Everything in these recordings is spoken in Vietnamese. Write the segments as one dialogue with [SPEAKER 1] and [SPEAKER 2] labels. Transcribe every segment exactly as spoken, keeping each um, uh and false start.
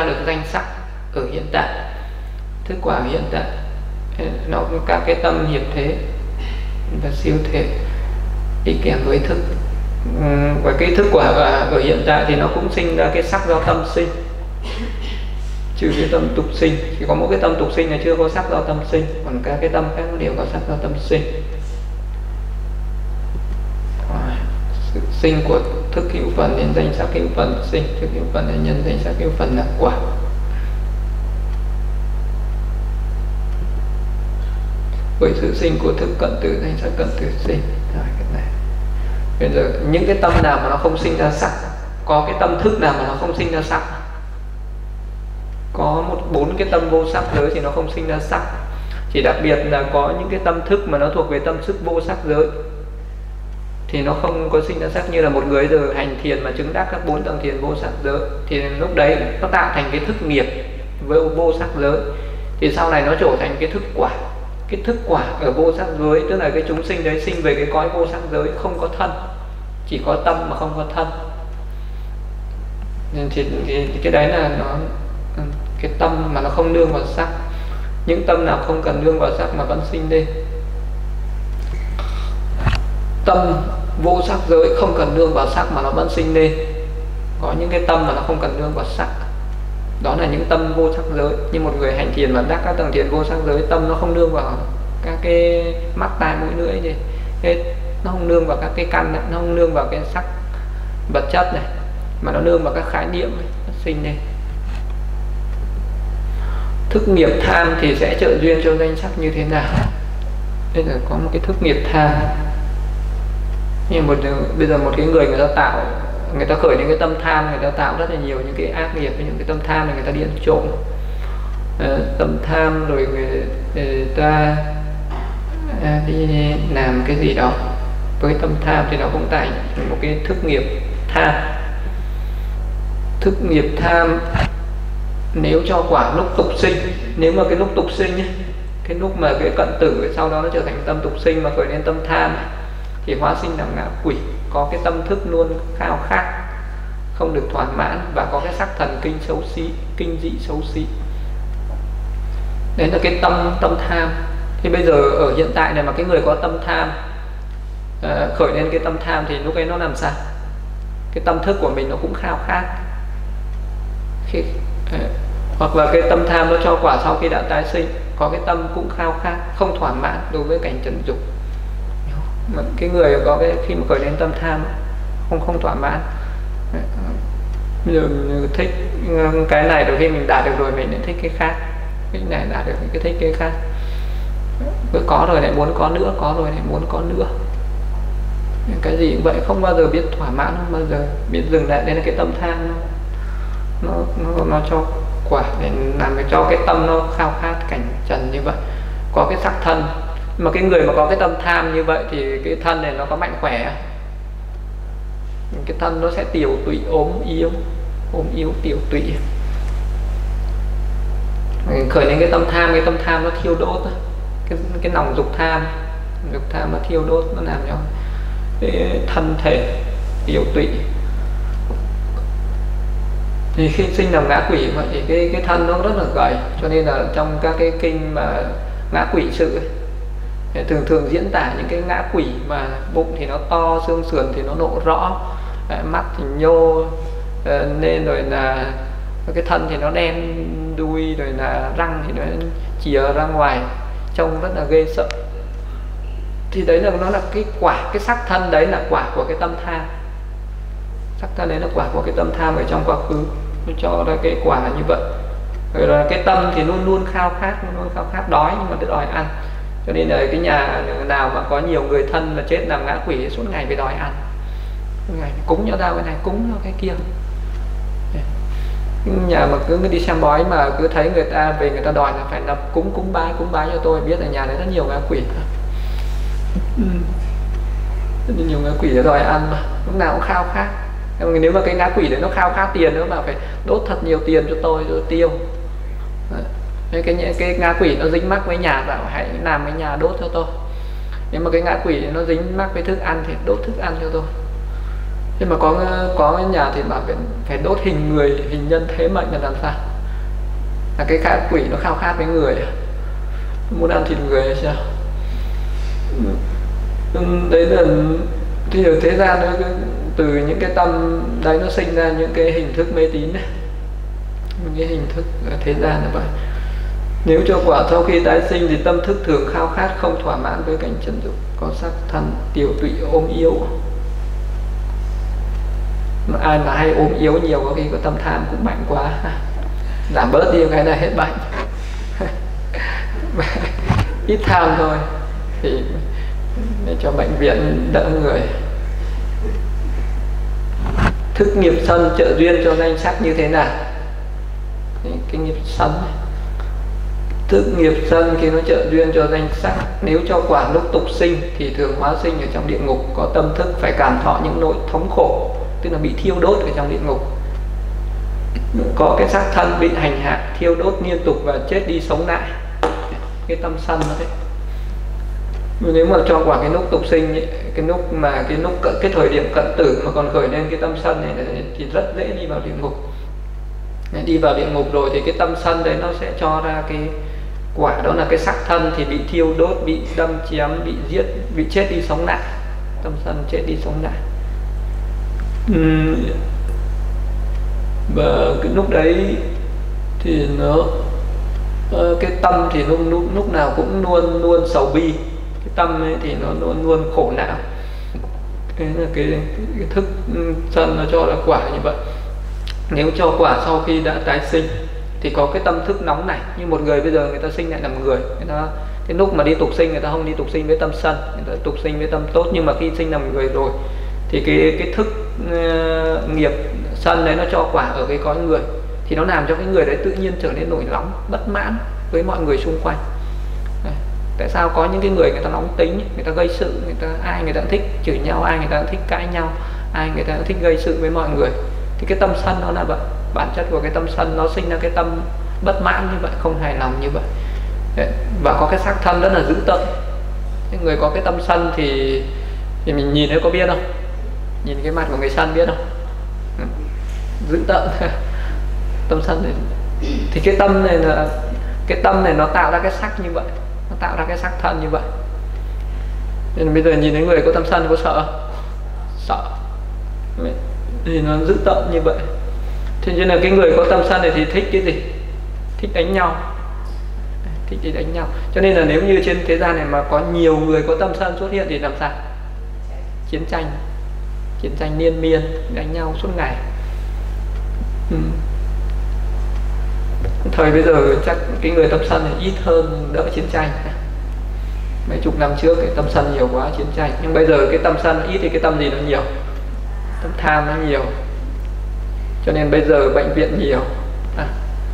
[SPEAKER 1] ra được danh sắc ở hiện tại, thức quả ở hiện tại. Nó có các cái tâm hiệp thế và siêu thế đi kèm với thức. Và cái thức quả ở hiện tại thì nó cũng sinh ra cái sắc do tâm sinh, trừ cái tâm tục sinh. Chỉ có mỗi cái tâm tục sinh là chưa có sắc do tâm sinh, còn các cái tâm khác nó đều có sắc do tâm sinh. Sự sinh của thức hữu phần đến danh sắc hữu phần sinh, thức hữu phần đến nhân danh sắc hữu phần là quả. Với sự sinh của thức cận tử danh sắc cận tử sinh. Rồi, cái này. Bây giờ những cái tâm nào mà nó không sinh ra sắc, có cái tâm thức nào mà nó không sinh ra sắc? Có một bốn cái tâm vô sắc giới thì nó không sinh ra sắc. Chỉ đặc biệt là có những cái tâm thức mà nó thuộc về tâm thức vô sắc giới thì nó không có sinh ra sắc. Như là một người giờ hành thiền mà chứng đắc các bốn tầng thiền vô sắc giới thì lúc đấy nó tạo thành cái thức nghiệp với vô sắc giới, thì sau này nó trở thành cái thức quả. Cái thức quả ở vô sắc giới tức là cái chúng sinh đấy sinh về cái cõi vô sắc giới, không có thân, chỉ có tâm mà không có thân. Nên thì, thì cái đấy là nó cái tâm mà nó không nương vào sắc. Những tâm nào không cần nương vào sắc mà vẫn sinh lên. Tâm vô sắc giới không cần nương vào sắc mà nó vẫn sinh lên. Có những cái tâm mà nó không cần nương vào sắc, đó là những tâm vô sắc giới. Như một người hành thiền mà đắc các tầng thiền vô sắc giới, tâm nó không nương vào các cái mắt tai mũi lưỡi gì hết, nó không nương vào các cái căn này, nó không nương vào cái sắc vật chất này, mà nó nương vào các khái niệm này, nó sinh lên. Thức nghiệp tham thì sẽ trợ duyên cho danh sắc như thế nào? Bây giờ có một cái thức nghiệp tham. Nhưng một bây giờ một cái người người ta tạo, người ta khởi những cái tâm tham, người ta tạo rất là nhiều những cái ác nghiệp với những cái tâm tham này, người ta đi ăn trộm, à, tâm tham rồi người, người ta à, đi làm cái gì đó với tâm tham thì nó cũng tại một cái thức nghiệp tham. Thức nghiệp tham nếu cho quả lúc tục sinh, nếu mà cái lúc tục sinh ấy, cái lúc mà cái cận tử sau đó nó trở thành tâm tục sinh mà khởi lên tâm tham thì hóa sinh làm ngạ quỷ, có cái tâm thức luôn khao khát không được thỏa mãn và có cái sắc thần kinh xấu xí, kinh dị xấu xí. Đấy là cái tâm tâm tham. Thì bây giờ ở hiện tại này mà cái người có tâm tham à, khởi lên cái tâm tham thì lúc ấy nó làm sao? Cái tâm thức của mình nó cũng khao khát. Khi, à, hoặc là cái tâm tham nó cho quả sau khi đã tái sinh, có cái tâm cũng khao khát không thỏa mãn đối với cảnh trần dục. Mà cái người có cái khi mà khởi lên tâm tham không không thỏa mãn, bây giờ thích cái này rồi khi mình đạt được rồi mình lại thích cái khác, cái này đạt được cái thích cái khác, cứ có rồi lại muốn có nữa, có rồi lại muốn có nữa, cái gì cũng vậy, không bao giờ biết thỏa mãn, không bao giờ biết dừng lại. Đây là cái tâm tham nó nó nó, nó cho quả để làm cho cái tâm nó khao khát cảnh trần như vậy, có cái sắc thân. Mà cái người mà có cái tâm tham như vậy thì cái thân này nó có mạnh khỏe, cái thân nó sẽ tiểu tụy, ốm yếu, ốm yếu tiểu tụy. Khởi lên cái tâm tham, cái tâm tham nó thiêu đốt cái cái nòng dục tham, dục tham nó thiêu đốt, nó làm cho cái thân thể tiểu tụy. Thì khi sinh làm ngã quỷ vậy thì cái cái thân nó rất là gầy, cho nên là trong các cái kinh mà ngã quỷ sự ấy, thường thường diễn tả những cái ngã quỷ mà bụng thì nó to, xương sườn thì nó lộ rõ, mắt thì nhô nên, rồi là cái thân thì nó đen đuôi, rồi là răng thì nó chìa ra ngoài, trông rất là ghê sợ. Thì đấy là nó là cái quả, cái sắc thân đấy là quả của cái tâm tham. Sắc thân đấy là quả của cái tâm tham ở trong quá khứ, nó cho ra cái quả như vậy. Rồi là cái tâm thì luôn luôn khao khát, luôn luôn khao khát đói nhưng mà cứ đòi ăn. Cho nên là cái nhà nào mà có nhiều người thân mà chết làm ngã quỷ suốt ngày phải đòi ăn, suốt ngày cúng cho tao cái này, cúng cho cái kia. Nhà mà cứ đi xem bói mà cứ thấy người ta về người ta đòi là phải lập cúng cúng bái cúng bái cho tôi, biết là nhà đấy rất nhiều ngã quỷ, rất nhiều ngã quỷ để đòi ăn mà lúc nào cũng khao khát. Nếu mà cái ngã quỷ đấy nó khao khát tiền nữa mà phải đốt thật nhiều tiền cho tôi rồi tiêu. Cái, cái, cái ngã quỷ nó dính mắc với nhà bảo hãy làm cái nhà đốt cho tôi. Nếu mà cái ngã quỷ nó dính mắc với thức ăn thì đốt thức ăn cho tôi. Nhưng mà có có cái nhà thì bảo phải, phải đốt hình người, hình nhân thế mệnh là làm sao? là cái khát quỷ nó khao khát với người, muốn ăn thịt người hay sao? Đấy là thì ở thế gian nó từ những cái tâm đấy nó sinh ra những cái hình thức mê tín này, những cái hình thức ở thế gian là vậy. Nếu cho quả sau khi tái sinh thì tâm thức thường khao khát không thỏa mãn với cảnh trần dục, có sắc thân tiểu tụy ốm yếu. Mà ai mà hay ốm yếu nhiều có khi có tâm tham cũng mạnh quá, giảm bớt đi cái này hết bệnh. Ít tham thôi thì để cho bệnh viện đỡ người. Thức nghiệp sân trợ duyên cho danh sắc như thế nào? Cái nghiệp sân này. Thức nghiệp sân khi nó trợ duyên cho danh sắc, nếu cho quả lúc tục sinh thì thường hóa sinh ở trong địa ngục, có tâm thức phải cảm thọ những nỗi thống khổ, tức là bị thiêu đốt ở trong địa ngục. Có cái sắc thân bị hành hạ, thiêu đốt liên tục và chết đi sống lại. Cái tâm sân nó thế. Nếu mà cho quả cái lúc tục sinh ấy, cái lúc mà cái lúc cận, cái thời điểm cận tử mà còn khởi lên cái tâm sân này thì rất dễ đi vào địa ngục. Đi vào địa ngục rồi thì cái tâm sân đấy nó sẽ cho ra cái quả, đó là cái sắc thân thì bị thiêu đốt, bị đâm chém, bị giết, bị chết đi sống lại. Tâm sân chết đi sống lại. uhm. Và cái lúc đấy thì nó cái tâm thì lúc, lúc, lúc nào cũng luôn luôn sầu bi. Cái tâm ấy thì nó luôn luôn khổ não. Thế là cái, cái, cái thức sân nó cho là quả như vậy. Nếu cho quả sau khi đã tái sinh thì có cái tâm thức nóng này. Như một người bây giờ người ta sinh lại làm người, người ta cái lúc mà đi tục sinh người ta không đi tục sinh với tâm sân, người ta tục sinh với tâm tốt. Nhưng mà khi sinh làm người rồi thì cái cái thức uh, nghiệp sân đấy nó cho quả ở cái cõi người, thì nó làm cho cái người đấy tự nhiên trở nên nổi nóng, bất mãn với mọi người xung quanh. Đấy. Tại sao có những cái người người ta nóng tính, người ta gây sự, người ta ai người ta thích chửi nhau, ai người ta thích cãi nhau, ai người ta thích gây sự với mọi người. Thì cái tâm sân nó là vậy, bản chất của cái tâm sân nó sinh ra cái tâm bất mãn như vậy, không hài lòng như vậy. Đấy. Và có cái sắc thân rất là dữ tợn. Cái người có cái tâm sân thì thì mình nhìn thấy có biết không? Nhìn cái mặt của người sân biết không? Ừ. Dữ tợn. Tâm sân này thì cái tâm này là cái tâm này nó tạo ra cái sắc như vậy, nó tạo ra cái sắc thân như vậy. Nên bây giờ nhìn thấy người có tâm sân có sợ không? Sợ. Thì nó dữ tợn như vậy. Thế nên là cái người có tâm sân này thì thích cái gì? Thích đánh nhau, thích đi đánh nhau. Cho nên là nếu như trên thế gian này mà có nhiều người có tâm sân xuất hiện thì làm sao? Chiến tranh, chiến tranh liên miên, đánh nhau suốt ngày. ừ. Thời bây giờ chắc cái người tâm sân này ít hơn, đỡ chiến tranh. Mấy chục năm trước cái tâm sân nhiều quá, chiến tranh. Nhưng bây giờ cái tâm sân nó ít thì cái tâm gì nó nhiều? Tâm tham nó nhiều. Cho nên bây giờ bệnh viện nhiều. à.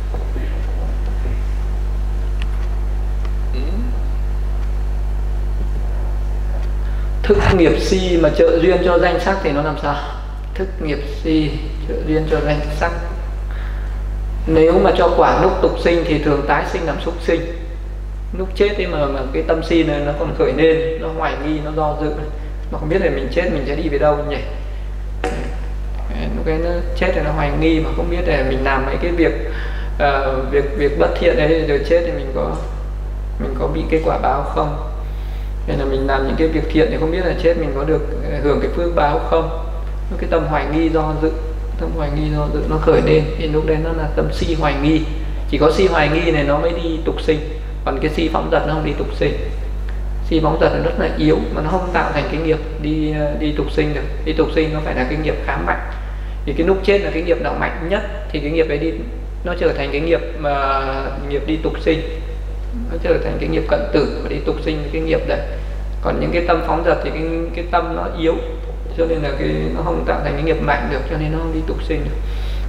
[SPEAKER 1] Thức nghiệp si mà trợ duyên cho danh sắc thì nó làm sao? Thức nghiệp si trợ duyên cho danh sắc, nếu mà cho quả lúc tục sinh thì thường tái sinh làm súc sinh. Lúc chết ấy mà, mà cái tâm si này nó còn khởi lên, nó hoài nghi, nó do dự, nó không biết là mình chết mình sẽ đi về đâu nhỉ. Lúc ấy nó chết thì nó hoài nghi mà không biết là mình làm mấy cái việc uh, việc việc bất thiện đấy rồi chết thì mình có mình có bị cái quả báo không, hay là mình làm những cái việc thiện thì không biết là chết mình có được hưởng cái phước báo không. Cái tâm hoài nghi do dự, tâm hoài nghi do dự nó khởi lên thì lúc đấy nó là tâm si hoài nghi. Chỉ có si hoài nghi này nó mới đi tục sinh, còn cái si phóng dật nó không đi tục sinh. Si phóng dật nó rất là yếu mà nó không tạo thành cái nghiệp đi đi tục sinh được. Đi tục sinh nó phải là cái nghiệp khá mạnh. Thì cái lúc chết là cái nghiệp nào mạnh nhất thì cái nghiệp ấy đi nó trở thành cái nghiệp mà nghiệp đi tục sinh, nó trở thành cái nghiệp cận tử và đi tục sinh cái nghiệp đấy. Còn những cái tâm phóng dật thì cái cái tâm nó yếu, cho nên là cái nó không tạo thành cái nghiệp mạnh được, cho nên nó không đi tục sinh được.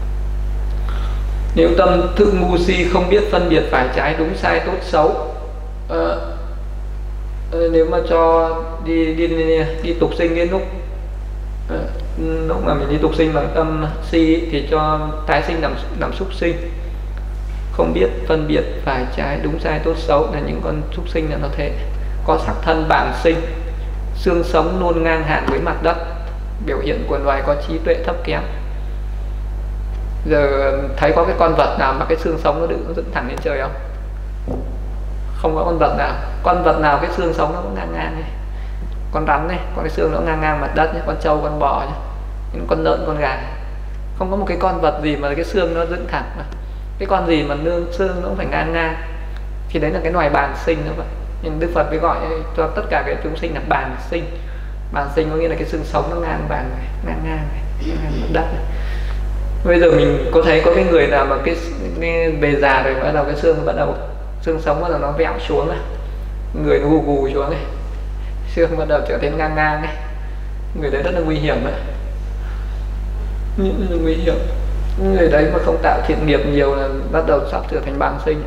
[SPEAKER 1] Nếu tâm thức ngu si không biết phân biệt phải trái đúng sai tốt xấu, à, nếu mà cho đi đi đi, đi tục sinh cái lúc à, lúc mà mình đi tục sinh bằng tâm si thì cho tái sinh làm làm súc sinh. Không biết phân biệt phải trái đúng sai tốt xấu là những con súc sinh là nó thế. Có sắc thân bàng sinh, xương sống luôn ngang hạn với mặt đất, biểu hiện của loài có trí tuệ thấp kém. Giờ thấy có cái con vật nào mà cái xương sống nó dựng dựng thẳng lên trời không? Không có con vật nào. Con vật nào cái xương sống nó cũng ngang ngang này. Con rắn này, có cái xương nó ngang ngang mặt đất nhé. Con trâu, con bò nhé. Những con lợn, con gà, không có một cái con vật gì mà cái xương nó dựng thẳng mà. Cái con gì mà nương xương nó cũng phải ngang ngang. Thì đấy là cái loài bàn sinh đó vậy. Nhưng Đức Phật mới gọi cho tất cả cái chúng sinh là bàn sinh. Bàn sinh có nghĩa là cái xương sống nó ngang bàn này, ngang ngang này, ngang mặt đất này. Bây giờ mình có thấy có cái người nào mà cái, cái bề già rồi bắt đầu cái xương bắt đầu xương sống bắt đầu nó vẹo xuống này, người nó gù gù xuống này, xương bắt đầu trở nên ngang ngang này, người đấy rất là nguy hiểm đấy, rất là nguy hiểm. Người đấy mà không tạo thiện nghiệp nhiều là bắt đầu sắp trở thành bàn sinh.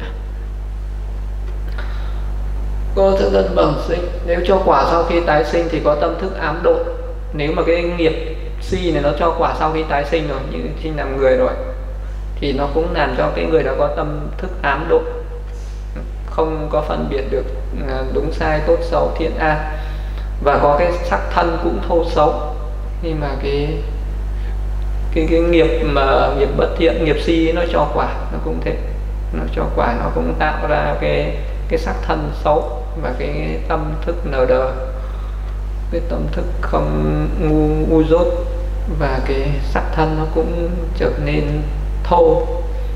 [SPEAKER 1] Có thức dân bẩm sinh, nếu cho quả sau khi tái sinh thì có tâm thức ám độ. Nếu mà cái nghiệp si này nó cho quả sau khi tái sinh rồi, như sinh làm người rồi, thì nó cũng làm cho cái người đó có tâm thức ám độ, không có phân biệt được đúng sai, tốt xấu, thiện ác, và có cái sắc thân cũng thô xấu. Nhưng mà cái cái cái nghiệp mà nghiệp bất thiện, nghiệp si nó cho quả, nó cũng thế, nó cho quả nó cũng tạo ra cái cái sắc thân xấu và cái tâm thức nờ đờ, cái tâm thức không ngu ngu dốt, và cái sắc thân nó cũng trở nên thô.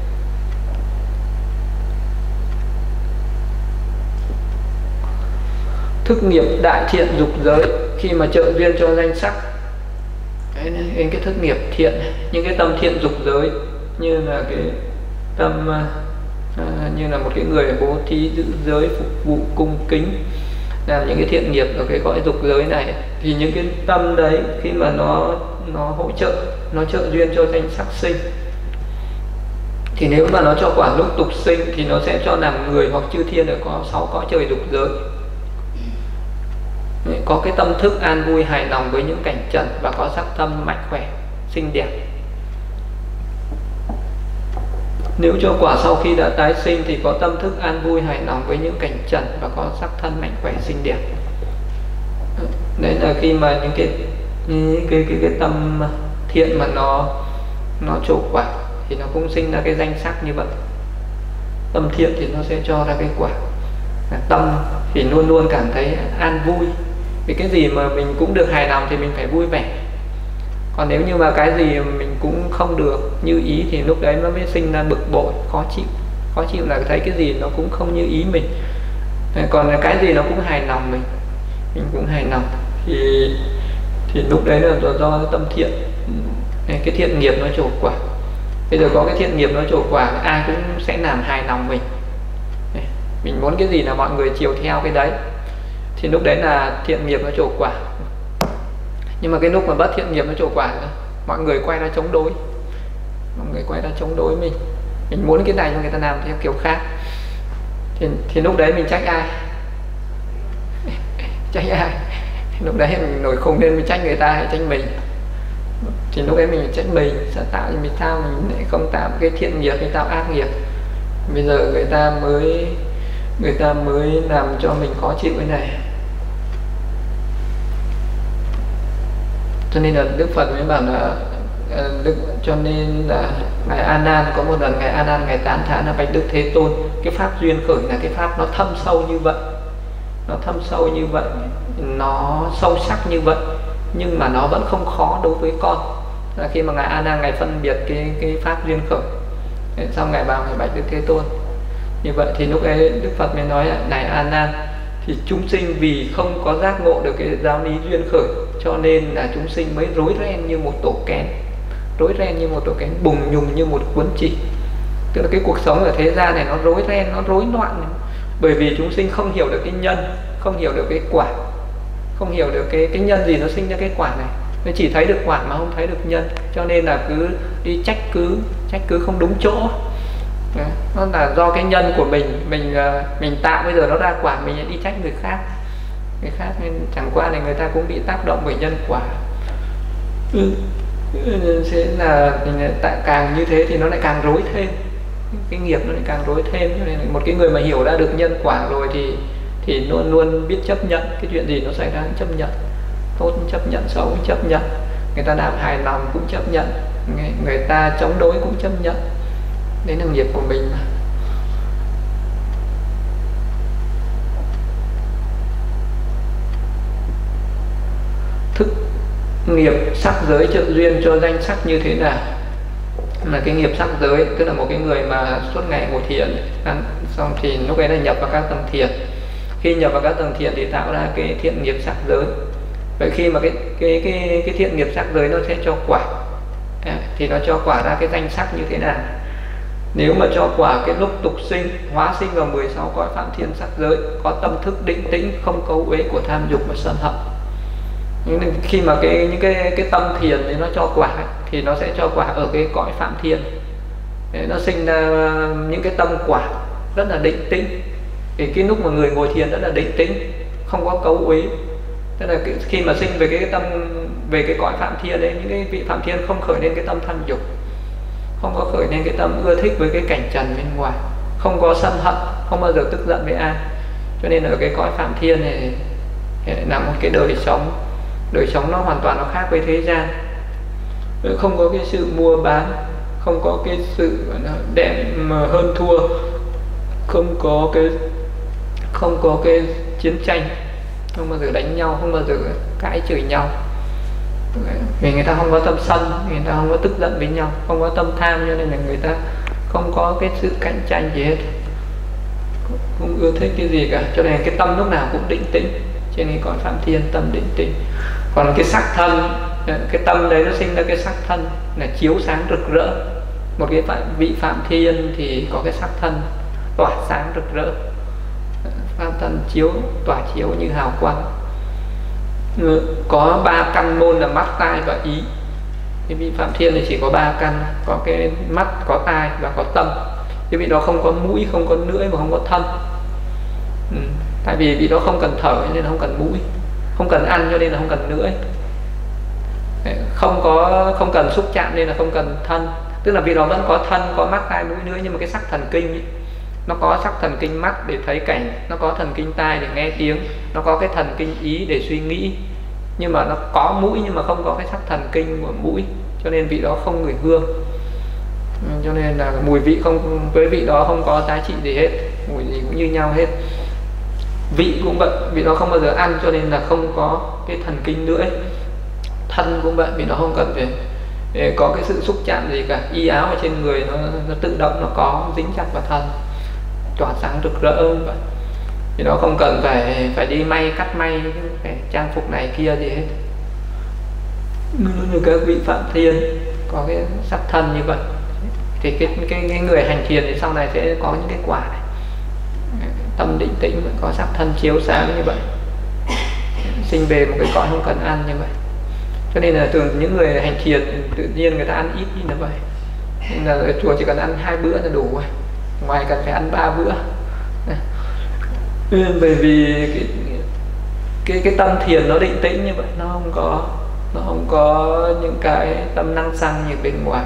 [SPEAKER 1] Thức nghiệp đại thiện dục giới, khi mà trợ duyên cho danh sắc, cái, cái thức nghiệp thiện, những cái tâm thiện dục giới, như là cái tâm à, như là một cái người bố thí giữ giới, phục vụ cung kính, làm những cái thiện nghiệp ở cái cõi dục giới này, thì những cái tâm đấy khi mà nó nó hỗ trợ, nó trợ duyên cho danh sắc sinh, thì nếu mà nó cho quả lúc tục sinh thì nó sẽ cho làm người hoặc chư thiên ở có sáu cõi trời dục giới, có cái tâm thức an vui hài lòng với những cảnh trần, và có sắc tâm mạnh khỏe xinh đẹp. Nếu cho quả sau khi đã tái sinh thì có tâm thức an vui hài lòng với những cảnh trần, và có sắc thân mạnh khỏe xinh đẹp. Đấy là khi mà những cái những cái cái cái tâm thiện mà nó nó trổ quả thì nó cũng sinh ra cái danh sắc như vậy. Tâm thiện thì nó sẽ cho ra cái quả. Tâm thì luôn luôn cảm thấy an vui, vì cái gì mà mình cũng được hài lòng thì mình phải vui vẻ. Còn nếu như mà cái gì mà mình cũng không được như ý thì lúc đấy nó mới sinh ra bực bội, khó chịu. Khó chịu là thấy cái gì nó cũng không như ý mình. Còn cái gì nó cũng hài lòng mình, mình cũng hài lòng, thì thì lúc đấy là do, do tâm thiện, cái thiện nghiệp nó trổ quả. Bây giờ có cái thiện nghiệp nó trổ quả, ai cũng sẽ làm hài lòng mình. Mình muốn cái gì là mọi người chiều theo cái đấy, thì lúc đấy là thiện nghiệp nó trổ quả. Nhưng mà cái lúc mà bất thiện nghiệp nó trổ quả nữa, mọi người quay ra chống đối, mọi người quay ra chống đối mình, mình muốn cái này nhưng người ta làm theo kiểu khác, thì, thì lúc đấy mình trách ai? Trách ai? Lúc đấy mình nổi khùng lên, mình trách người ta hay trách mình? Thì lúc đấy mình trách mình, sẽ tạo cho mình sao mình lại không tạo cái thiện nghiệp, hay tạo ác nghiệp. Bây giờ người ta mới người ta mới làm cho mình khó chịu cái này. Cho nên là Đức Phật mới bảo là Đức, cho nên là ngài A Nan, có một lần ngài A Nan ngài tán thán là bạch Đức Thế Tôn, cái pháp duyên khởi là cái pháp nó thâm sâu như vậy, nó thâm sâu như vậy, nó sâu sắc như vậy, nhưng mà nó vẫn không khó đối với con. Là khi mà ngài A Nan ngài phân biệt cái cái pháp duyên khởi, xong ngài bảo ngài bạch Đức Thế Tôn như vậy, thì lúc ấy Đức Phật mới nói là này A Nan, thì chúng sinh vì không có giác ngộ được cái giáo lý duyên khởi, cho nên là chúng sinh mới rối ren như một tổ kén, rối ren như một tổ kén, bùng nhùng như một cuốn chỉ. Tức là cái cuộc sống ở thế gian này nó rối ren, nó rối loạn, bởi vì chúng sinh không hiểu được cái nhân, không hiểu được cái quả, không hiểu được cái cái nhân gì nó sinh ra cái quả này, nó chỉ thấy được quả mà không thấy được nhân, cho nên là cứ đi trách cứ trách cứ không đúng chỗ. Nó là do cái nhân của mình, mình mình tạo bây giờ nó ra quả, mình đi trách người khác, người khác nên chẳng qua là người ta cũng bị tác động bởi nhân quả. Ừ. Sẽ là tại càng như thế thì nó lại càng rối thêm, cái nghiệp nó lại càng rối thêm. Cho nên một cái người mà hiểu ra được nhân quả rồi thì thì luôn luôn biết chấp nhận cái chuyện gì nó xảy ra, chấp nhận tốt chấp nhận, xấu chấp nhận, người ta làm hài lòng cũng chấp nhận, người, người ta chống đối cũng chấp nhận, đấy là nghiệp của mình mà. Thức nghiệp sắc giới trợ duyên cho danh sắc như thế nào? Là cái nghiệp sắc giới tức là một cái người mà suốt ngày ngồi thiền xong thì lúc ấy là nhập vào các tầng thiền. Khi nhập vào các tầng thiền thì tạo ra cái thiện nghiệp sắc giới. Vậy khi mà cái cái cái cái thiện nghiệp sắc giới nó sẽ cho quả, à, thì nó cho quả ra cái danh sắc như thế nào? Nếu mà cho quả cái lúc tục sinh, hóa sinh vào mười sáu cõi phạm thiên sắc giới, có tâm thức định tĩnh, không cấu uế của tham dục và sân hận. Nhưng khi mà cái những cái cái tâm thiền thì nó cho quả ấy, thì nó sẽ cho quả ở cái cõi phạm thiên. Nó sinh ra những cái tâm quả rất là định tĩnh. Thì cái lúc mà người ngồi thiền rất là định tĩnh, không có cấu uế. Tức là cái, khi mà sinh về cái, cái tâm về cái cõi phạm thiên đấy, những cái vị phạm thiên không khởi lên cái tâm tham dục, không có khởi lên cái tâm ưa thích với cái cảnh trần bên ngoài, không có sân hận, không bao giờ tức giận với ai. Cho nên ở cái cõi phạm thiên này là một cái đời sống, đời sống nó hoàn toàn nó khác với thế gian. Không có cái sự mua bán, không có cái sự đem hơn thua, không có cái không có cái chiến tranh, không bao giờ đánh nhau, không bao giờ cãi chửi nhau. Vì người ta không có tâm sân, người ta không có tức giận với nhau, không có tâm tham, cho nên là người ta không có cái sự cạnh tranh gì hết, không ưa thích cái gì cả. Cho nên cái tâm lúc nào cũng định tĩnh, trên cái cõi phạm thiên tâm định tĩnh. Còn cái sắc thân, cái tâm đấy nó sinh ra cái sắc thân là chiếu sáng rực rỡ. Một cái vị phạm thiên thì có cái sắc thân tỏa sáng rực rỡ, phạm thân chiếu tỏa chiếu như hào quang. Có ba căn môn là mắt, tai và ý. Cái vị phạm thiên thì chỉ có ba căn, có cái mắt, có tai và có tâm. Cái vị đó không có mũi, không có lưỡi và không có thân. Ừ. Tại vì vị đó không cần thở nên không cần mũi, không cần ăn cho nên là không cần lưỡi, không có không cần xúc chạm nên là không cần thân. Tức là vị đó vẫn có thân, có mắt, tai, mũi, lưỡi, nhưng mà cái sắc thần kinh ấy, nó có sắc thần kinh mắt để thấy cảnh, nó có thần kinh tai để nghe tiếng, nó có cái thần kinh ý để suy nghĩ, nhưng mà nó có mũi nhưng mà không có cái sắc thần kinh của mũi, cho nên vị đó không ngửi hương. Cho nên là mùi vị không, với vị đó không có giá trị gì hết, mùi gì cũng như nhau hết. Vị cũng vậy, vị đó không bao giờ ăn cho nên là không có cái thần kinh lưỡi. Thân cũng vậy, vì nó không cần phải để có cái sự xúc chạm gì cả, y áo ở trên người nó, nó tự động nó có dính chặt vào thân, tỏa sáng rực rỡ vậy. Thì nó không cần phải phải đi may cắt may, phải trang phục này kia gì hết. Như các vị phạm thiên có cái sắc thân như vậy thì cái cái, cái người hành thiền thì sau này sẽ có những cái quả này. Tâm định tĩnh có sắc thân chiếu sáng như vậy, sinh về một cái cõi không cần ăn như vậy. Cho nên là thường những người hành thiền tự nhiên người ta ăn ít như là vậy. Nên là ở chùa chỉ cần ăn hai bữa là đủ rồi, ngoài cần phải ăn ba bữa. Bởi vì cái, cái cái tâm thiền nó định tĩnh như vậy, nó không có nó không có những cái tâm năng xăng như bên ngoài.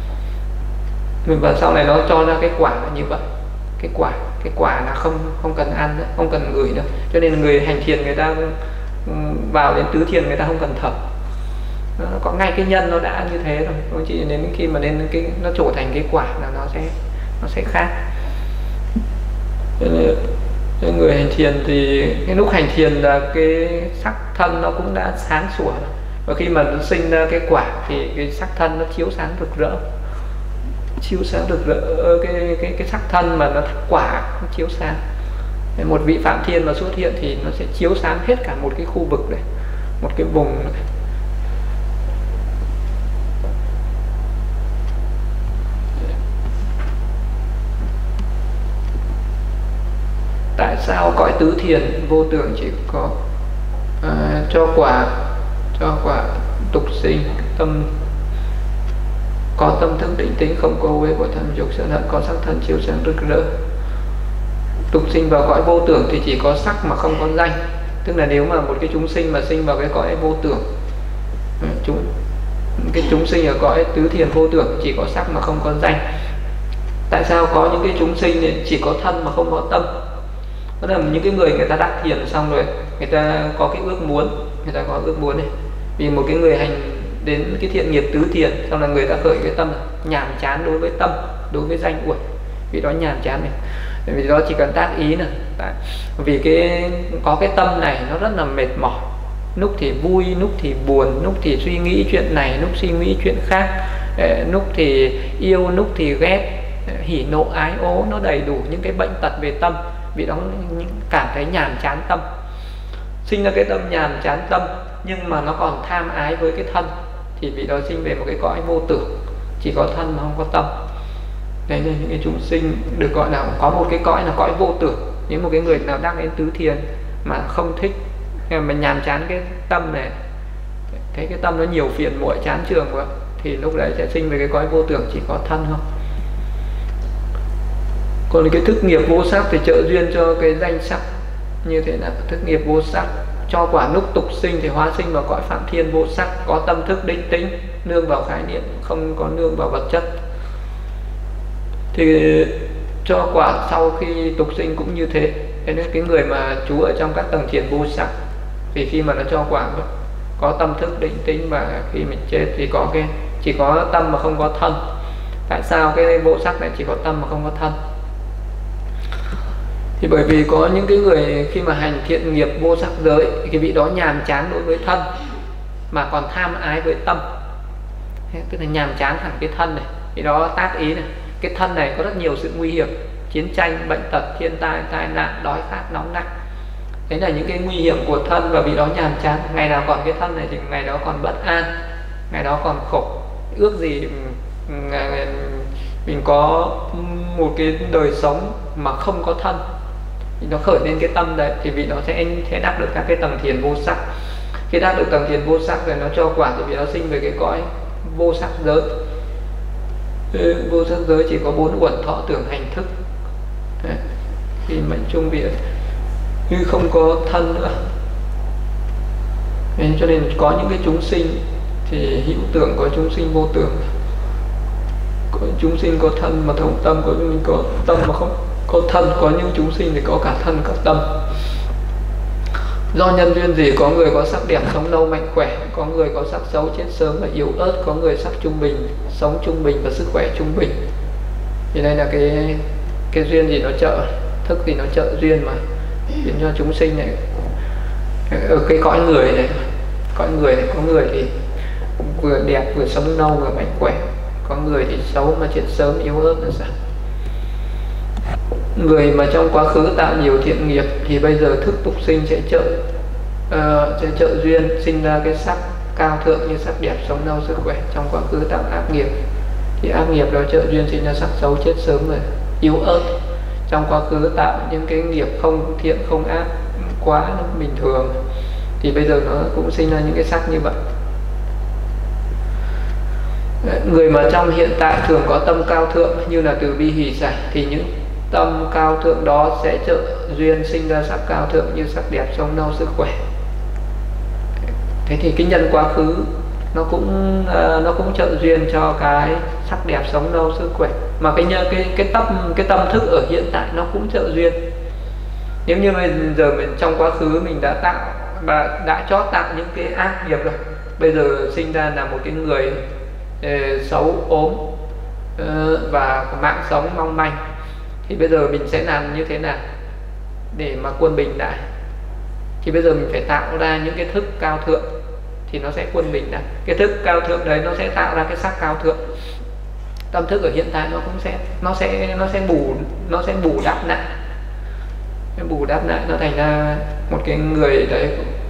[SPEAKER 1] Và sau này nó cho ra cái quả như vậy, cái quả cái quả là không không cần ăn nữa, không cần ngửi nữa. Cho nên người hành thiền người ta vào đến tứ thiền người ta không cần thở, nó có ngay cái nhân nó đã như thế rồi. Không chỉ đến khi mà đến cái nó trổ thành cái quả là nó sẽ nó sẽ khác. Nên người hành thiền thì cái lúc hành thiền là cái sắc thân nó cũng đã sáng sủa rồi. Và khi mà nó sinh ra cái quả thì cái sắc thân nó chiếu sáng rực rỡ, chiếu sáng rực rỡ cái cái cái sắc thân mà nó quả nó chiếu sáng. Một vị phạm thiên mà xuất hiện thì nó sẽ chiếu sáng hết cả một cái khu vực này, một cái vùng này. Tại sao cõi tứ thiền vô tưởng chỉ có à, cho quả cho quả tục sinh, tâm có tâm thức định tĩnh, không có uế của tham dục sân hận, có sắc thân chiếu sáng rực rỡ. Tục sinh vào cõi vô tưởng thì chỉ có sắc mà không có danh. Tức là nếu mà một cái chúng sinh mà sinh vào cái cõi vô tưởng, chúng cái chúng sinh ở cõi tứ thiền vô tưởng chỉ có sắc mà không có danh. Tại sao có những cái chúng sinh thì chỉ có thân mà không có tâm? Đó là những cái người người ta đắc thiền xong rồi, người ta có cái ước muốn, người ta có ước muốn này. Vì một cái người hành đến cái thiện nghiệp tứ thiền, xong là người ta khởi cái tâm nhàm chán đối với tâm, đối với danh uẩn, vì đó nhàm chán này. Vì đó chỉ cần tác ý này, vì cái có cái tâm này nó rất là mệt mỏi, lúc thì vui, lúc thì buồn, lúc thì suy nghĩ chuyện này, lúc suy nghĩ chuyện khác, lúc thì yêu, lúc thì ghét, hỉ nộ ái ố, nó đầy đủ những cái bệnh tật về tâm. Vì đó cảm thấy nhàm chán tâm, sinh ra cái tâm nhàm chán tâm, nhưng mà nó còn tham ái với cái thân, thì vì đó sinh về một cái cõi vô tưởng, chỉ có thân mà không có tâm. Đấy là những cái chúng sinh được gọi là có một cái cõi là cõi vô tưởng. Những một cái người nào đang đến tứ thiền mà không thích, mà nhàm chán cái tâm này, thấy cái tâm nó nhiều phiền muội chán chường quá, thì lúc đấy sẽ sinh về cái cõi vô tưởng, chỉ có thân không. Còn cái thức nghiệp vô sắc thì trợ duyên cho cái danh sắc như thế nào? Thức nghiệp vô sắc cho quả lúc tục sinh thì hóa sinh vào cõi phạm thiên vô sắc, có tâm thức định tĩnh, nương vào khái niệm, không có nương vào vật chất. Thì cho quả sau khi tục sinh cũng như thế. Thế nên cái người mà trú ở trong các tầng thiền vô sắc thì khi mà nó cho quả có tâm thức định tĩnh, và khi mình chết thì có cái chỉ có tâm mà không có thân. Tại sao cái vô sắc này chỉ có tâm mà không có thân? Thì bởi vì có những cái người khi mà hành thiện nghiệp vô sắc giới, cái vị đó nhàm chán đối với thân mà còn tham ái với tâm, tức là nhàm chán hẳn cái thân này. Thì đó tác ý này, cái thân này có rất nhiều sự nguy hiểm, chiến tranh, bệnh tật, thiên tai, tai nạn, đói khát, nóng nặng. Đấy là những cái nguy hiểm của thân, và vì đó nhàm chán. Ngày nào còn cái thân này thì ngày đó còn bất an, ngày đó còn khổ. Ước gì mình có một cái đời sống mà không có thân, thì nó khởi lên cái tâm đấy, thì vì nó sẽ sẽ đắc được các cái tầng thiền vô sắc. Khi đắc được tầng thiền vô sắc rồi nó cho quả, thì vì nó sinh về cái cõi vô sắc giới. Vô sắc giới chỉ có bốn uẩn thọ tưởng hành thức. Đấy. Thì mệnh chung vì như không có thân nữa, nên cho nên có những cái chúng sinh thì hữu tưởng, có chúng sinh vô tưởng, có chúng sinh có thân mà không tâm, có chúng sinh có tâm mà không có thân, có những chúng sinh thì có cả thân cả tâm. Do nhân duyên gì, có người có sắc đẹp sống lâu mạnh khỏe, có người có sắc xấu chết sớm và yếu ớt, có người sắc trung bình sống trung bình và sức khỏe trung bình. Thì đây là cái cái duyên gì nó trợ, thức thì nó trợ duyên mà khiến cho chúng sinh này ở cái cõi người này, cõi người này có người thì vừa đẹp vừa sống lâu vừa mạnh khỏe, có người thì xấu mà chết sớm yếu ớt là sao? Người mà trong quá khứ tạo nhiều thiện nghiệp thì bây giờ thức tục sinh sẽ trợ uh, sẽ trợ duyên sinh ra cái sắc cao thượng như sắc đẹp sống lâu sức khỏe. Trong quá khứ tạo ác nghiệp thì ác nghiệp đó trợ duyên sinh ra sắc xấu chết sớm rồi yếu ớt. Trong quá khứ tạo những cái nghiệp không thiện không ác quá bình thường thì bây giờ nó cũng sinh ra những cái sắc như vậy. Người mà trong hiện tại thường có tâm cao thượng như là từ bi hỷ xả thì những tâm cao thượng đó sẽ trợ duyên sinh ra sắc cao thượng như sắc đẹp sống lâu sức khỏe. Thế thì cái nhân quá khứ nó cũng uh, nó cũng trợ duyên cho cái sắc đẹp sống lâu sức khỏe, mà cái nhân cái cái tâm cái tâm thức ở hiện tại nó cũng trợ duyên. Nếu như bây giờ mình trong quá khứ mình đã tạo và đã chót tạo những cái ác nghiệp rồi, bây giờ sinh ra là một cái người uh, xấu ốm uh, và mạng sống mong manh, thì bây giờ mình sẽ làm như thế nào để mà quân bình lại? Thì bây giờ mình phải tạo ra những cái thức cao thượng thì nó sẽ quân bình lại. Cái thức cao thượng đấy nó sẽ tạo ra cái sắc cao thượng. Tâm thức ở hiện tại nó cũng sẽ nó sẽ nó sẽ bù nó sẽ bù đắp lại, nó bù đắp lại nó thành ra một cái người đấy.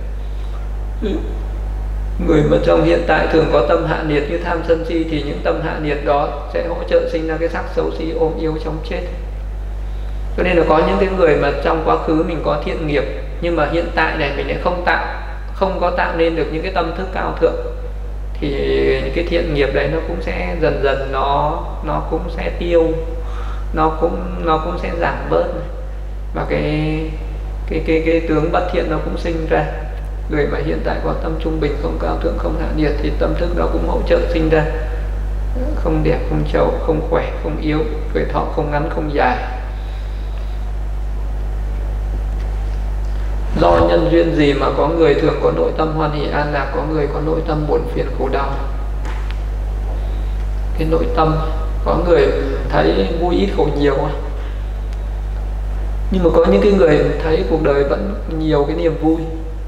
[SPEAKER 1] Người mà trong hiện tại thường có tâm hạ nhiệt như tham sân si thì những tâm hạ nhiệt đó sẽ hỗ trợ sinh ra cái sắc xấu xí ôm yêu chống chết. Cho nên là có những cái người mà trong quá khứ mình có thiện nghiệp nhưng mà hiện tại này mình lại không tạo, không có tạo nên được những cái tâm thức cao thượng, thì những cái thiện nghiệp đấy nó cũng sẽ dần dần nó nó cũng sẽ tiêu, nó cũng nó cũng sẽ giảm bớt, và cái cái cái cái tướng bất thiện nó cũng sinh ra. Người mà hiện tại có tâm trung bình không cao thượng không hạ nhiệt thì tâm thức đó cũng hỗ trợ sinh ra không đẹp không xấu, không khỏe không yếu, tuổi thọ không ngắn không dài. Do nhân duyên gì mà có người thường có nội tâm hoan hỷ an lạc, có người có nội tâm buồn phiền khổ đau? Cái nội tâm, có người thấy vui ít khổ nhiều, nhưng mà có những cái người thấy cuộc đời vẫn nhiều cái niềm vui.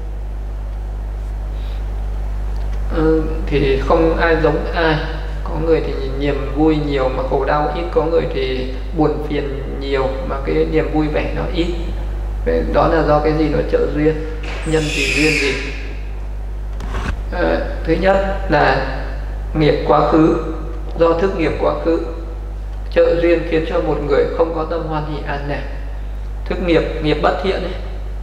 [SPEAKER 1] Ừ, thì không ai giống ai. Có người thì niềm vui nhiều mà khổ đau ít, có người thì buồn phiền nhiều mà cái niềm vui vẻ nó ít. Đó là do cái gì? Nó trợ duyên, nhân gì duyên gì. À, thứ nhất là nghiệp quá khứ, do thức nghiệp quá khứ trợ duyên khiến cho một người không có tâm hoan hỷ an lạc. Thức nghiệp, nghiệp bất thiện ấy,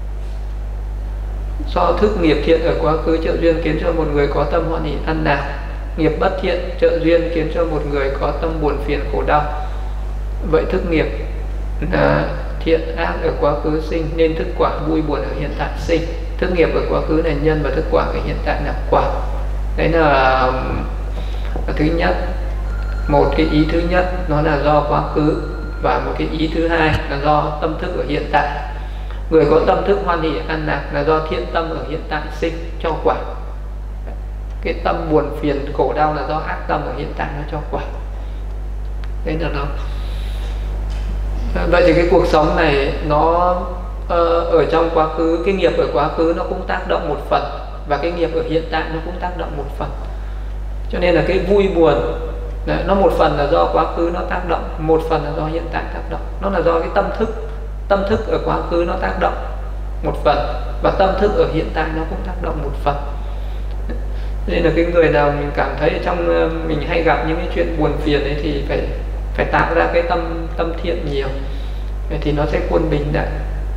[SPEAKER 1] do thức nghiệp thiện ở quá khứ trợ duyên khiến cho một người có tâm hoan hỷ an lạc. Nghiệp bất thiện trợ duyên khiến cho một người có tâm buồn phiền khổ đau. Vậy thức nghiệp là thiện ác ở quá khứ sinh nên thức quả vui buồn ở hiện tại sinh. Thức nghiệp ở quá khứ là nhân và thức quả ở hiện tại là quả. Đấy là thứ nhất. Một cái ý thứ nhất nó là do quá khứ, và một cái ý thứ hai là do tâm thức ở hiện tại. Người có tâm thức hoan hỷ an lạc là do thiện tâm ở hiện tại sinh cho quả. Cái tâm buồn phiền khổ đau là do ác tâm ở hiện tại nó cho quả. Đấy là nó. Vậy thì cái cuộc sống này nó uh, ở trong quá khứ, cái nghiệp ở quá khứ nó cũng tác động một phần, và cái nghiệp ở hiện tại nó cũng tác động một phần. Cho nên là cái vui buồn đấy, nó một phần là do quá khứ nó tác động, một phần là do hiện tại tác động. Nó là do cái tâm thức, tâm thức ở quá khứ nó tác động một phần, và tâm thức ở hiện tại nó cũng tác động một phần. Nên là cái người nào mình cảm thấy trong mình hay gặp những cái chuyện buồn phiền ấy thì phải phải tạo ra cái tâm tâm thiện nhiều, vậy thì nó sẽ quân bình lại.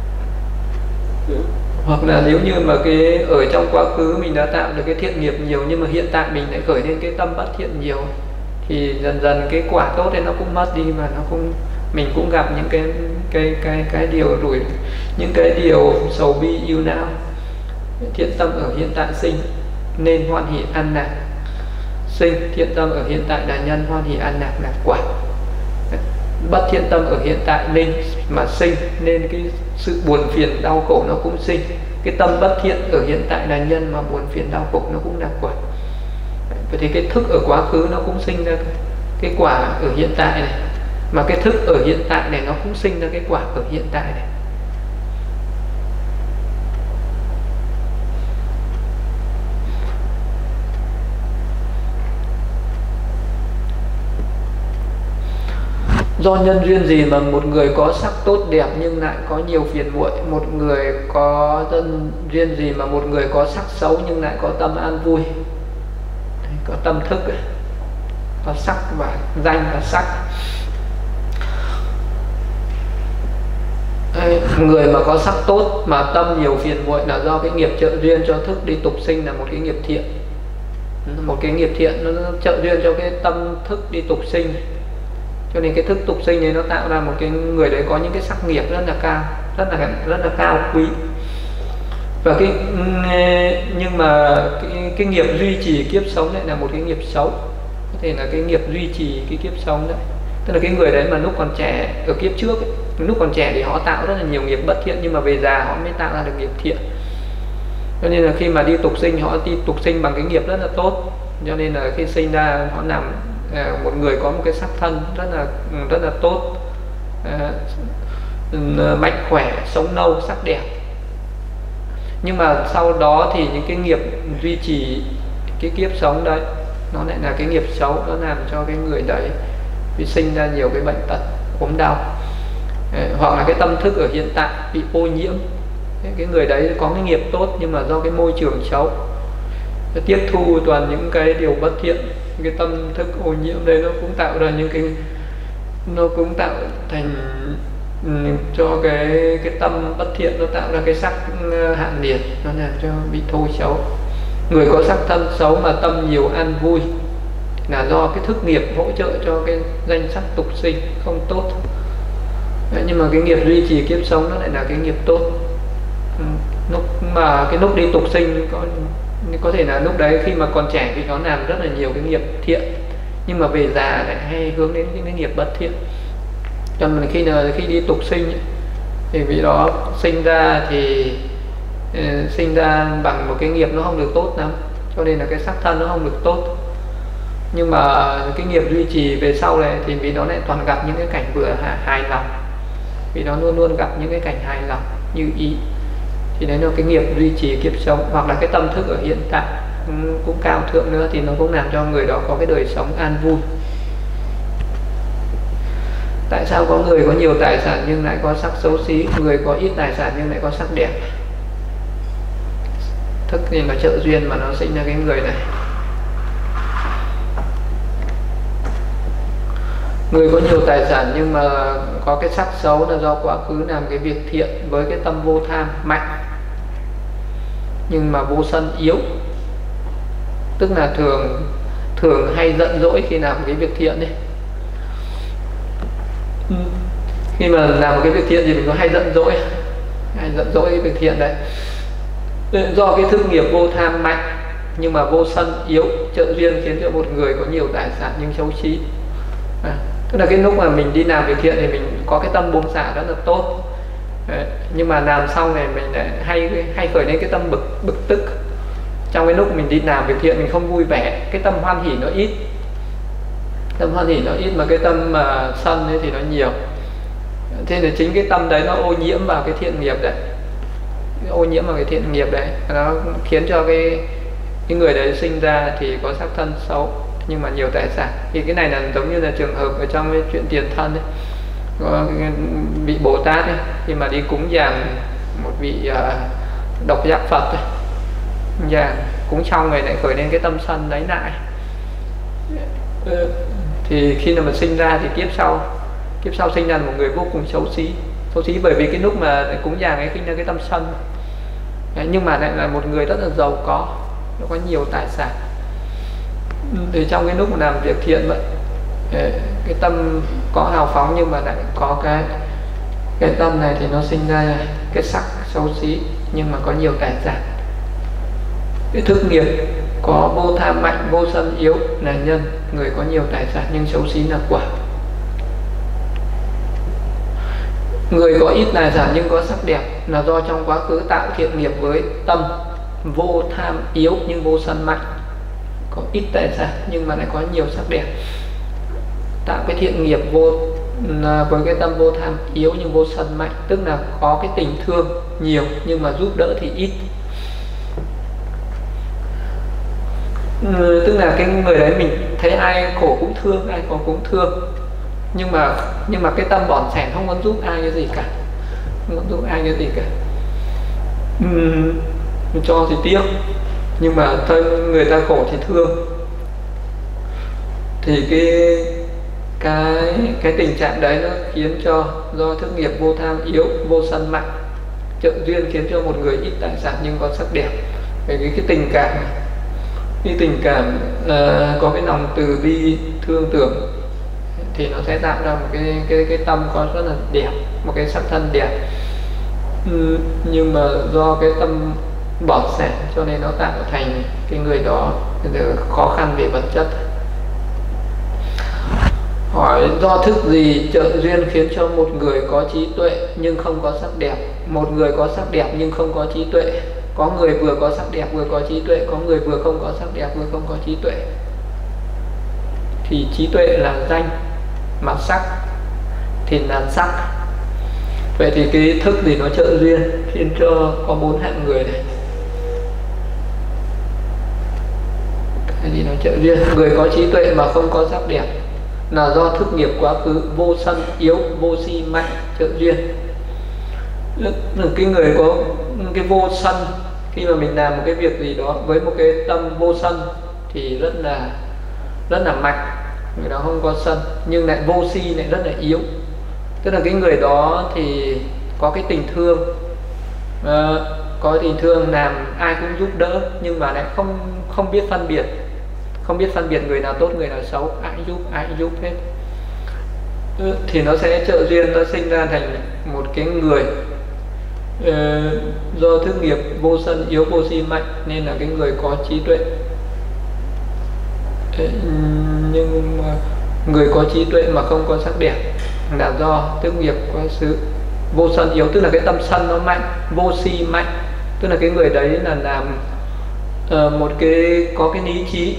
[SPEAKER 1] Hoặc là nếu như mà cái ở trong quá khứ mình đã tạo được cái thiện nghiệp nhiều, nhưng mà hiện tại mình lại khởi lên cái tâm bất thiện nhiều, thì dần dần cái quả tốt ấy nó cũng mất đi, và nó cũng mình cũng gặp những cái cái cái cái điều rủi, những cái điều sầu bi ưu não. Thiện tâm ở hiện tại sinh nên hoan hỷ an lạc sinh, thiện tâm ở hiện tại là nhân, hoan hỷ an lạc là quả. Bất thiện tâm ở hiện tại nên mà sinh nên cái sự buồn phiền đau khổ nó cũng sinh. Cái tâm bất thiện ở hiện tại là nhân, mà buồn phiền đau khổ nó cũng là quả. Vậy thì cái thức ở quá khứ nó cũng sinh ra cái quả ở hiện tại này, mà cái thức ở hiện tại này nó cũng sinh ra cái quả ở hiện tại này. Do nhân duyên gì mà một người có sắc tốt đẹp nhưng lại có nhiều phiền muội? Một người có nhân duyên gì mà một người có sắc xấu nhưng lại có tâm an vui? Có tâm thức ấy, có sắc và danh và sắc. Đấy, người mà có sắc tốt mà tâm nhiều phiền muội là do cái nghiệp trợ duyên cho thức đi tục sinh, là một cái nghiệp thiện. Một cái nghiệp thiện nó trợ duyên cho cái tâm thức đi tục sinh. Cho nên cái thức tục sinh này nó tạo ra một cái người đấy có những cái sắc nghiệp rất là cao, rất là rất là cao quý. Và cái nhưng mà cái, cái nghiệp duy trì kiếp sống lại là một cái nghiệp xấu. Có thể là cái nghiệp duy trì cái kiếp sống đấy. Tức là cái người đấy mà lúc còn trẻ ở kiếp trước ấy, lúc còn trẻ thì họ tạo rất là nhiều nghiệp bất thiện, nhưng mà về già họ mới tạo ra được nghiệp thiện. Cho nên là khi mà đi tục sinh, họ đi tục sinh bằng cái nghiệp rất là tốt. Cho nên là khi sinh ra họ làm một người có một cái sắc thân rất là rất là tốt, mạnh khỏe, sống lâu, sắc đẹp. Nhưng mà sau đó thì những cái nghiệp duy trì cái kiếp sống đấy nó lại là cái nghiệp xấu, nó làm cho cái người đấy bị sinh ra nhiều cái bệnh tật, ốm đau. Hoặc là cái tâm thức ở hiện tại bị ô nhiễm. Cái người đấy có cái nghiệp tốt nhưng mà do cái môi trường xấu, tiếp thu toàn những cái điều bất thiện, cái tâm thức ô nhiễm đây nó cũng tạo ra những cái nó cũng tạo thành um, cho cái cái tâm bất thiện, nó tạo ra cái sắc hạn liệt, nó làm cho bị thô xấu. Người có sắc thân xấu mà tâm nhiều an vui là do cái thức nghiệp hỗ trợ cho cái danh sắc tục sinh không tốt. Đấy, nhưng mà cái nghiệp duy trì kiếp sống nó lại là cái nghiệp tốt. Lúc mà cái lúc đi tục sinh có có thể là lúc đấy khi mà còn trẻ thì nó làm rất là nhiều cái nghiệp thiện, nhưng mà về già lại hay hướng đến những cái nghiệp bất thiện. Cho nên khi là khi đi tục sinh ấy, thì vì đó sinh ra thì uh, sinh ra bằng một cái nghiệp nó không được tốt lắm, cho nên là cái sắc thân nó không được tốt. Nhưng mà cái nghiệp duy trì về sau này thì vì nó lại toàn gặp những cái cảnh vừa hài lòng, vì nó luôn luôn gặp những cái cảnh hài lòng như ý, thì đấy là cái nghiệp duy trì kiếp sống. Hoặc là cái tâm thức ở hiện tại cũng, cũng cao thượng nữa thì nó cũng làm cho người đó có cái đời sống an vui. Tại sao có người có nhiều tài sản nhưng lại có sắc xấu xí, người có ít tài sản nhưng lại có sắc đẹp? Thức thì nó trợ duyên mà nó sinh ra cái người này. Người có nhiều tài sản nhưng mà có cái sắc xấu là do quá khứ làm cái việc thiện với cái tâm vô tham mạnh, nhưng mà vô sân yếu, tức là thường thường hay giận dỗi khi làm cái việc thiện đi. Khi mà làm một cái việc thiện thì mình có hay giận dỗi, hay giận dỗi cái việc thiện đấy. Do cái thức nghiệp vô tham mạnh nhưng mà vô sân yếu, trợ duyên khiến cho một người có nhiều tài sản nhưng xấu xí. À, tức là cái lúc mà mình đi làm việc thiện thì mình có cái tâm buông xả rất là tốt. Đấy, nhưng mà làm xong này mình lại hay hay khởi lên cái tâm bực bực tức. Trong cái lúc mình đi làm việc thiện mình không vui vẻ, cái tâm hoan hỉ nó ít, tâm hoan hỉ nó ít mà cái tâm mà uh, sân ấy thì nó nhiều. Thế là chính cái tâm đấy nó ô nhiễm vào cái thiện nghiệp đấy, ô nhiễm vào cái thiện nghiệp đấy, nó khiến cho cái cái người đấy sinh ra thì có sắc thân xấu nhưng mà nhiều tài sản. Thì cái này là giống như là trường hợp ở trong cái chuyện tiền thân ấy, có vị Bồ Tát ấy, khi mà đi cúng dường một vị uh, độc giác Phật ấy, dường cúng xong rồi lại khởi lên cái tâm sân đấy lại, thì khi nào mà sinh ra thì kiếp sau kiếp sau sinh ra là một người vô cùng xấu xí, xấu xí bởi vì cái lúc mà cúng dường ấy sinh ra cái tâm sân. Nhưng mà lại là một người rất là giàu có, nó có nhiều tài sản. Thì trong cái lúc mà làm việc thiện vậy, cái tâm có hào phóng nhưng mà lại có cái cái tâm này thì nó sinh ra cái sắc xấu xí nhưng mà có nhiều tài sản. Cái thức nghiệp có vô tham mạnh, vô sân yếu là nhân, người có nhiều tài sản nhưng xấu xí là quả. Người có ít tài sản nhưng có sắc đẹp là do trong quá khứ tạo thiện nghiệp với tâm vô tham yếu nhưng vô sân mạnh, có ít tài sản nhưng mà lại có nhiều sắc đẹp. Tạo cái thiện nghiệp vô với cái tâm vô tham yếu nhưng vô sân mạnh, tức là có cái tình thương nhiều nhưng mà giúp đỡ thì ít. Ừ, tức là cái người đấy mình thấy ai khổ cũng thương, ai có cũng thương, nhưng mà nhưng mà cái tâm bỏn sẻn không muốn giúp ai cái gì cả, không muốn giúp ai cái gì cả. Uhm, cho thì tiếc nhưng mà thấy người ta khổ thì thương. Thì cái cái cái tình trạng đấy nó khiến cho do thức nghiệp vô tham yếu, vô sân mạnh, trợ duyên khiến cho một người ít tài sản nhưng có sắc đẹp. Bởi vì cái tình cảm cái tình cảm uh, có cái lòng từ bi thương tưởng thì nó sẽ tạo ra một cái cái cái tâm có rất là đẹp, một cái sắc thân đẹp. Ừ, nhưng mà do cái tâm bỏn sẻn cho nên nó tạo thành cái người đó khó khăn về vật chất. Hỏi do thức gì trợ duyên khiến cho một người có trí tuệ nhưng không có sắc đẹp, một người có sắc đẹp nhưng không có trí tuệ? Có người vừa có sắc đẹp vừa có trí tuệ, có người vừa không có sắc đẹp vừa không có trí tuệ. Thì trí tuệ là danh, mà sắc thì là sắc. Vậy thì cái thức gì nó trợ duyên khiến cho có bốn hạng người này? Cái gì nó trợ duyên? Người có trí tuệ mà không có sắc đẹp là do thức nghiệp quá khứ vô sân yếu, vô si mạnh trợ duyên. Cái người có cái vô sân, khi mà mình làm một cái việc gì đó với một cái tâm vô sân thì rất là rất là mạnh, người đó không có sân, nhưng lại vô si lại rất là yếu. Tức là cái người đó thì có cái tình thương, uh, có tình thương làm ai cũng giúp đỡ, nhưng mà lại không không biết phân biệt, không biết phân biệt người nào tốt người nào xấu, ai giúp ai giúp hết. Uh, thì nó sẽ trợ duyên, nó sinh ra thành một cái người uh, do thức nghiệp vô sân yếu vô si mạnh nên là cái người có trí tuệ. uh, nhưng mà người có trí tuệ mà không có sắc đẹp là do thức nghiệp quá xứ vô sân yếu, tức là cái tâm sân nó mạnh, vô si mạnh, tức là cái người đấy là làm uh, một cái có cái lý trí,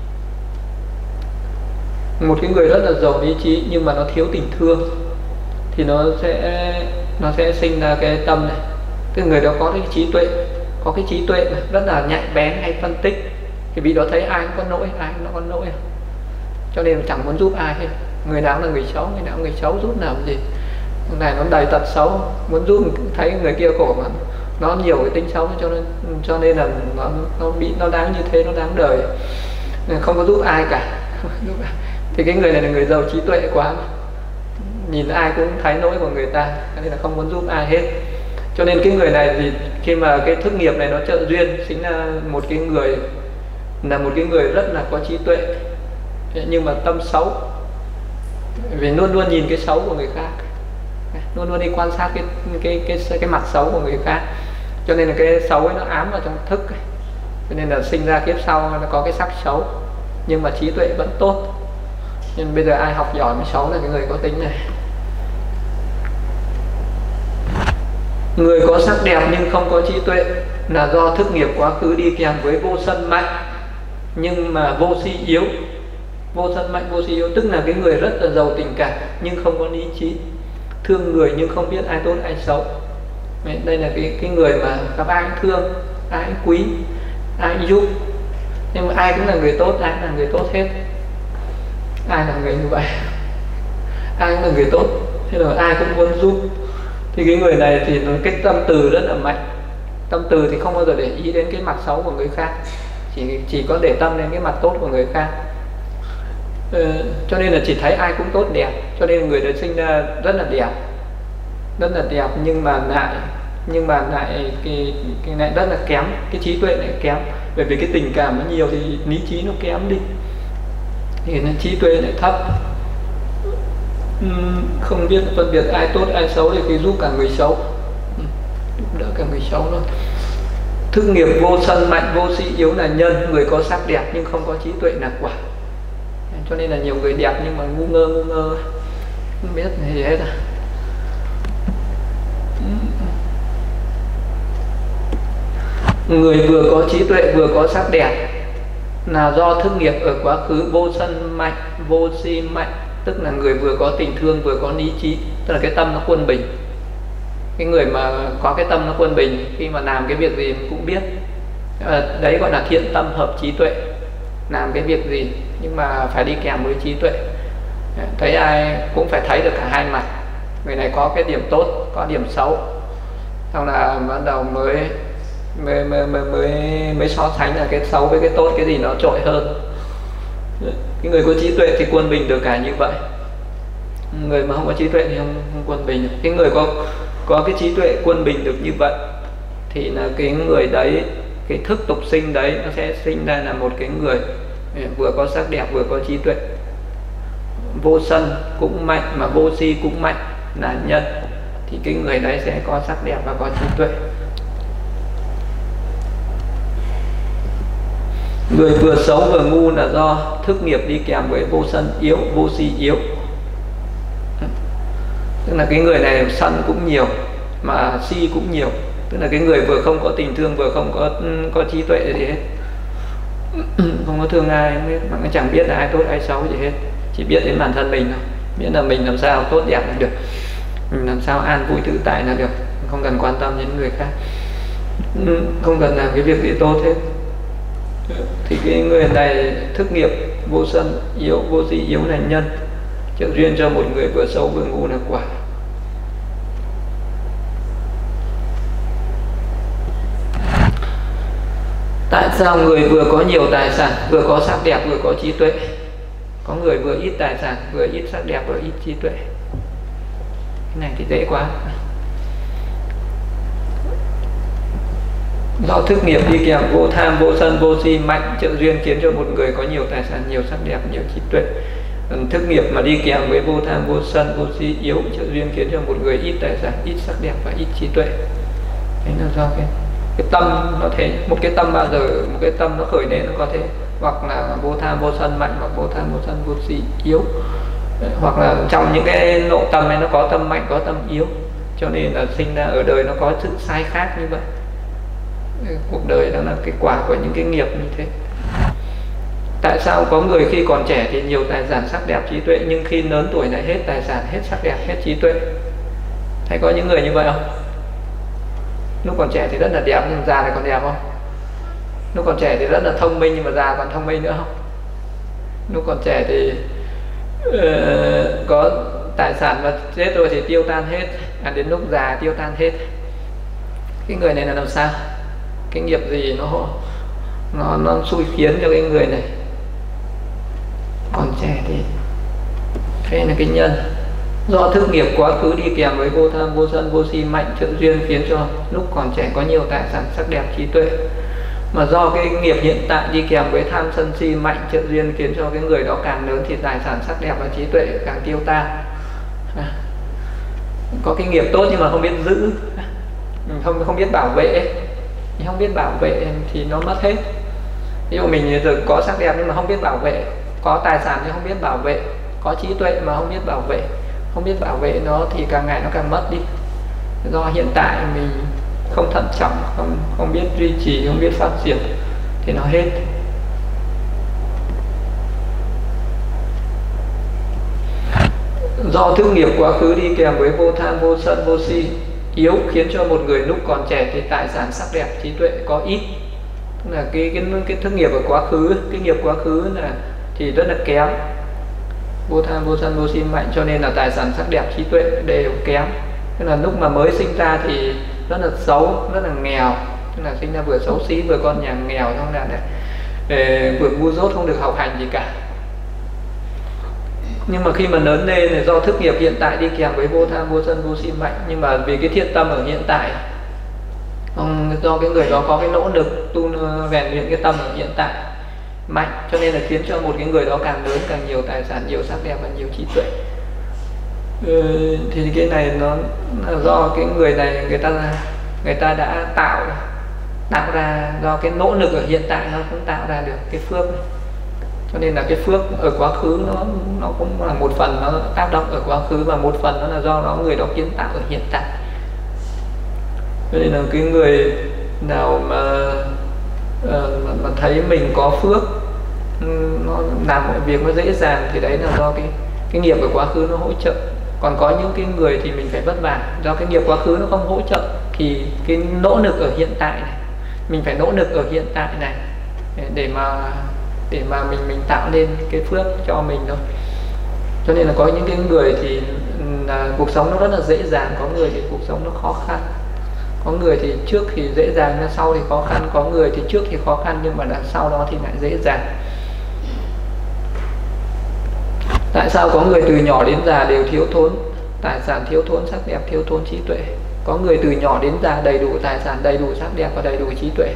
[SPEAKER 1] một cái người rất là giàu lý trí nhưng mà nó thiếu tình thương thì nó sẽ nó sẽ sinh ra cái tâm này. Tức người đó có cái trí tuệ, có cái trí tuệ này, rất là nhạy bén hay phân tích, thì vị đó thấy ai cũng có lỗi, ai cũng nó có lỗi, cho nên chẳng muốn giúp ai hết. Người nào là người xấu, người nào người xấu giúp làm gì, người này nó đầy tật xấu, muốn giúp thấy người kia khổ mà nó nhiều cái tính xấu, cho nên cho nên là nó nó bị nó đáng như thế, nó đáng đời, không có giúp ai cả. Thì cái người này là người giàu trí tuệ quá mà. Nhìn ai cũng thấy lỗi của người ta, cho nên là không muốn giúp ai hết. Cho nên cái người này thì khi mà cái thức nghiệp này nó trợ duyên chính là một cái người là một cái người rất là có trí tuệ nhưng mà tâm xấu, vì luôn luôn nhìn cái xấu của người khác, luôn luôn đi quan sát cái cái cái cái mặt xấu của người khác, cho nên là cái xấu ấy nó ám vào trong thức, cho nên là sinh ra kiếp sau nó có cái sắc xấu nhưng mà trí tuệ vẫn tốt. Nhưng bây giờ ai học giỏi mới xấu là cái người có tính này. Người có sắc đẹp nhưng không có trí tuệ là do thức nghiệp quá khứ đi kèm với vô sân mạnh nhưng mà vô si yếu. Vô sân mạnh vô si yếu tức là cái người rất là giàu tình cảm nhưng không có lý trí, thương người nhưng không biết ai tốt ai xấu. Đây là cái cái người mà gặp ai cũng thương, ai cũng quý, ai cũng giúp, nhưng mà ai cũng là người tốt, ai cũng là người tốt hết. Ai là người như vậy, ai cũng là người tốt, thế rồi ai cũng muốn giúp. Thì cái người này thì cái tâm từ rất là mạnh. Tâm từ thì không bao giờ để ý đến cái mặt xấu của người khác, chỉ chỉ có để tâm đến cái mặt tốt của người khác. ờ, cho nên là chỉ thấy ai cũng tốt đẹp, cho nên người đấy sinh ra rất là đẹp, rất là đẹp nhưng mà lại nhưng mà lại cái cái này rất là kém, cái trí tuệ lại kém, bởi vì cái tình cảm nó nhiều thì lý trí nó kém đi, thì nó trí tuệ lại thấp, uhm, không biết phân biệt ai tốt ai xấu thì khi giúp cả người xấu, giúp đỡ cả người xấu luôn. Thức nghiệp vô sân mạnh vô sĩ yếu là nhân, người có sắc đẹp nhưng không có trí tuệ là quả. Cho nên là nhiều người đẹp nhưng mà ngu ngơ ngu ngơ không biết gì hết à. Người vừa có trí tuệ vừa có sắc đẹp là do thức nghiệp ở quá khứ vô sân mạnh vô si mạnh, tức là người vừa có tình thương vừa có lý trí, tức là cái tâm nó quân bình. Cái người mà có cái tâm nó quân bình, khi mà làm cái việc gì cũng biết, đấy gọi là thiện tâm hợp trí tuệ. Làm cái việc gì nhưng mà phải đi kèm với trí tuệ, thấy ai cũng phải thấy được cả hai mặt. Người này có cái điểm tốt, có điểm xấu, xong là bắt đầu mới mới mới mới mới, mới so sánh là cái xấu với cái tốt, cái gì nó trội hơn. Cái người có trí tuệ thì quân bình được cả như vậy. Người mà không có trí tuệ thì không, không quân bình được. Cái người có có cái trí tuệ quân bình được như vậy thì là cái người đấy, cái thức tục sinh đấy nó sẽ sinh ra là một cái người vừa có sắc đẹp vừa có trí tuệ. Vô sân cũng mạnh mà vô si cũng mạnh là nhân, thì cái người đấy sẽ có sắc đẹp và có trí tuệ. Người vừa xấu vừa ngu là do thức nghiệp đi kèm với vô sân yếu vô si yếu. Tức là cái người này sân cũng nhiều mà si cũng nhiều, tức là cái người vừa không có tình thương vừa không có có trí tuệ gì hết, không có thương ai hết, mà nó chẳng biết là ai tốt ai xấu gì hết, chỉ biết đến bản thân mình thôi, biết là mình làm sao tốt đẹp là được, mình làm sao an vui tự tại là được, không cần quan tâm đến người khác, không cần làm cái việc gì tốt hết. Thì cái người này thức nghiệp vô sân yếu vô si yếu là nhân, trợ duyên cho một người vừa xấu vừa ngu là quả. Tại sao người vừa có nhiều tài sản vừa có sắc đẹp vừa có trí tuệ, có người vừa ít tài sản vừa ít sắc đẹp vừa ít trí tuệ? Cái này thì dễ quá. Do thức nghiệp đi kèm vô tham vô sân vô si mạnh trợ duyên khiến cho một người có nhiều tài sản nhiều sắc đẹp nhiều trí tuệ. Thức nghiệp mà đi kèm với vô tham vô sân vô si yếu trợ duyên khiến cho một người ít tài sản ít sắc đẹp và ít trí tuệ. Đấy là do cái cái tâm nó thế. Một cái tâm bao giờ một cái tâm nó khởi lên nó có thế, hoặc là vô tham vô sân mạnh hoặc vô tham vô sân vô si yếu, hoặc là trong những cái nội tâm này nó có tâm mạnh có tâm yếu, cho nên là sinh ra ở đời nó có sự sai khác như vậy. Cuộc đời đó là cái quả của những cái nghiệp như thế. Tại sao có người khi còn trẻ thì nhiều tài sản sắc đẹp trí tuệ, nhưng khi lớn tuổi lại hết tài sản, hết sắc đẹp, hết trí tuệ? Hay có những người như vậy không? Lúc còn trẻ thì rất là đẹp nhưng già lại còn đẹp không? Lúc còn trẻ thì rất là thông minh nhưng mà già còn thông minh nữa không? Lúc còn trẻ thì uh, có tài sản mà chết rồi thì tiêu tan hết, à, đến lúc già tiêu tan hết. Cái người này là làm sao? Cái nghiệp gì nó nó nó xui khiến cho cái người này còn trẻ thì thế là cái nhân do thức nghiệp quá khứ đi kèm với vô tham vô sân vô si mạnh trợ duyên khiến cho lúc còn trẻ có nhiều tài sản sắc đẹp trí tuệ, mà do cái nghiệp hiện tại đi kèm với tham sân si mạnh trợ duyên khiến cho cái người đó càng lớn thì tài sản sắc đẹp và trí tuệ càng tiêu tan. À, có cái nghiệp tốt nhưng mà không biết giữ, không không biết bảo vệ, không biết bảo vệ thì nó mất hết. Ví dụ mình giờ có sắc đẹp nhưng mà không biết bảo vệ, có tài sản nhưng không biết bảo vệ, có trí tuệ mà không biết bảo vệ, không biết bảo vệ nó thì càng ngày nó càng mất đi. Do hiện tại mình không thận trọng, không không biết duy trì, không biết phát triển thì nó hết. Do thức nghiệp quá khứ đi kèm với vô tham vô sân vô si yếu khiến cho một người lúc còn trẻ thì tài sản sắc đẹp trí tuệ có ít. Tức là cái cái cái thức nghiệp ở quá khứ, cái nghiệp quá khứ là thì rất là kém, vô tham vô sân vô si mạnh, cho nên là tài sản sắc đẹp trí tuệ đều kém. Tức là lúc mà mới sinh ra thì rất là xấu, rất là nghèo, tức là sinh ra vừa xấu xí vừa con nhà nghèo, xong là để vừa ngu dốt không được học hành gì cả. Nhưng mà khi mà lớn lên thì do thức nghiệp hiện tại đi kèm với vô tham vô sân vô si mạnh, nhưng mà vì cái thiện tâm ở hiện tại, do cái người đó có cái nỗ lực tu rèn luyện cái tâm ở hiện tại mạnh, cho nên là khiến cho một cái người đó càng lớn càng nhiều tài sản, nhiều sắc đẹp và nhiều trí tuệ. Ừ, thì cái này nó là do cái người này người ta người ta đã tạo tạo ra, do cái nỗ lực ở hiện tại nó cũng tạo ra được cái phước này. Cho nên là cái phước ở quá khứ nó nó cũng là một phần nó tác động ở quá khứ, và một phần nó là do nó người đó kiến tạo ở hiện tại. Cho nên là cái người nào mà uh, mà, mà thấy mình có phước, nó làm mọi việc nó dễ dàng thì đấy là do cái cái nghiệp ở quá khứ nó hỗ trợ. Còn có những cái người thì mình phải vất vả, do cái nghiệp quá khứ nó không hỗ trợ thì cái nỗ lực ở hiện tại này, mình phải nỗ lực ở hiện tại này để mà để mà mình mình tạo nên cái phước cho mình thôi. Cho nên là có những cái người thì là cuộc sống nó rất là dễ dàng, có người thì cuộc sống nó khó khăn, có người thì trước thì dễ dàng, sau thì khó khăn, có người thì trước thì khó khăn nhưng mà đằng sau đó thì lại dễ dàng. Tại sao có người từ nhỏ đến già đều thiếu thốn tài sản, thiếu thốn sắc đẹp, thiếu thốn trí tuệ? Có người từ nhỏ đến già đầy đủ tài sản, đầy đủ sắc đẹp và đầy đủ trí tuệ.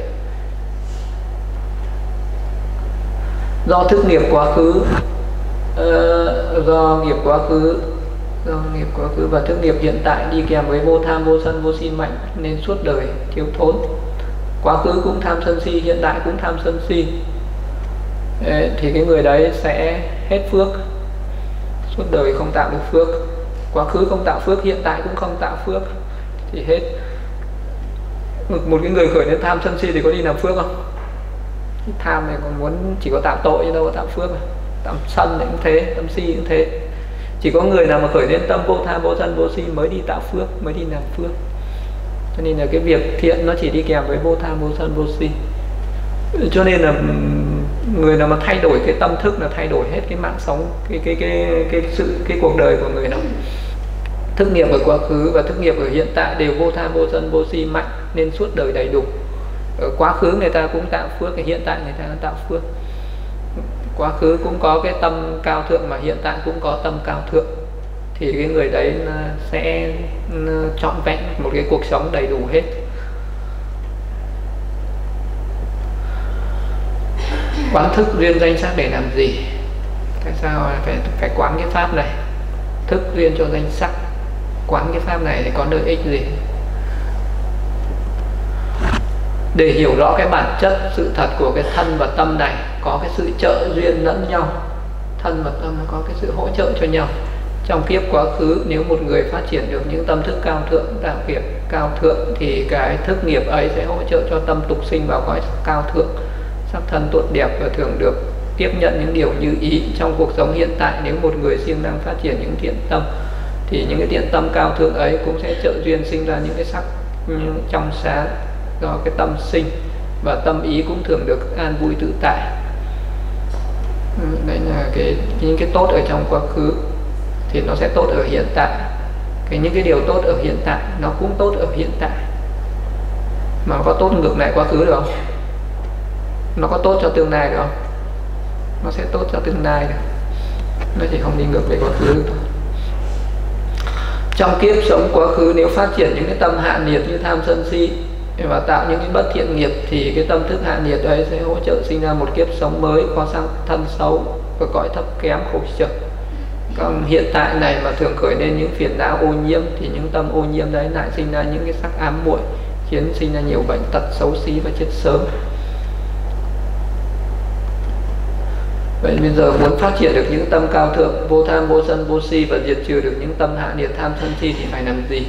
[SPEAKER 1] Do thức nghiệp quá khứ, uh, do nghiệp quá khứ, do nghiệp quá khứ và thức nghiệp hiện tại đi kèm với vô tham vô sân vô si mạnh nên suốt đời thiếu thốn. Quá khứ cũng tham sân si, hiện tại cũng tham sân si. Đấy, thì cái người đấy sẽ hết phước, suốt đời không tạo được phước. Quá khứ không tạo phước, hiện tại cũng không tạo phước thì hết. Một cái người khởi lên tham sân si thì có đi làm phước không? Tham này còn muốn chỉ có tạo tội chứ đâu có tạo phước. Tâm sân cũng thế, tâm si cũng thế. Chỉ có người nào mà khởi lên tâm vô tham vô sân vô si mới đi tạo phước, mới đi làm phước. Cho nên là cái việc thiện nó chỉ đi kèm với vô tham vô sân vô si. Cho nên là người nào mà thay đổi cái tâm thức là thay đổi hết cái mạng sống, cái cái cái cái sự cái cuộc đời của người đó. Thức nghiệp ở quá khứ và thức nghiệp ở hiện tại đều vô tham vô sân vô si mạnh nên suốt đời đầy đủ. Ở quá khứ người ta cũng tạo phước, cái hiện tại người ta cũng tạo phước. Quá khứ cũng có cái tâm cao thượng mà hiện tại cũng có tâm cao thượng, thì cái người đấy sẽ trọn vẹn một cái cuộc sống đầy đủ hết. Quán thức duyên danh sắc để làm gì? Tại sao phải phải quán cái pháp này? Thức duyên cho danh sắc, quán cái pháp này để có lợi ích gì? Để hiểu rõ cái bản chất sự thật của cái thân và tâm này, có cái sự trợ duyên lẫn nhau, thân và tâm có cái sự hỗ trợ cho nhau, Trong kiếp quá khứ, nếu một người phát triển được những tâm thức cao thượng, đạo nghiệp cao thượng, thì cái thức nghiệp ấy sẽ hỗ trợ cho tâm tục sinh vào cõi cao thượng, sắc thân tốt đẹp và thường được tiếp nhận những điều như ý. Trong cuộc sống hiện tại, nếu một người siêng năng phát triển những thiện tâm, thì những cái thiện tâm cao thượng ấy cũng sẽ trợ duyên sinh ra những cái sắc trong sáng do cái tâm sinh, và tâm ý cũng thường được an vui tự tại. Đấy là cái những cái tốt ở trong quá khứ thì nó sẽ tốt ở hiện tại. Cái những cái điều tốt ở hiện tại nó cũng tốt ở hiện tại. Mà nó có tốt ngược lại quá khứ được không? Nó có tốt cho tương lai được không? Nó sẽ tốt cho tương lai được. Nó chỉ không đi ngược về quá khứ được thôi. Trong kiếp sống quá khứ, nếu phát triển những cái tâm hạ nhiệt như tham sân si và tạo những cái bất thiện nghiệp, thì cái tâm thức hạ nhiệt ấy sẽ hỗ trợ sinh ra một kiếp sống mới có sang thân xấu và cõi thấp kém khổ sở. Còn hiện tại này mà thường khởi lên những phiền não ô nhiễm, thì những tâm ô nhiễm đấy lại sinh ra những cái sắc ám muội, khiến sinh ra nhiều bệnh tật xấu xí và chết sớm. Vậy bây giờ muốn phát triển được những tâm cao thượng, vô tham, vô sân, vô si, và diệt trừ được những tâm hạ nhiệt tham sân si, thì phải làm gì?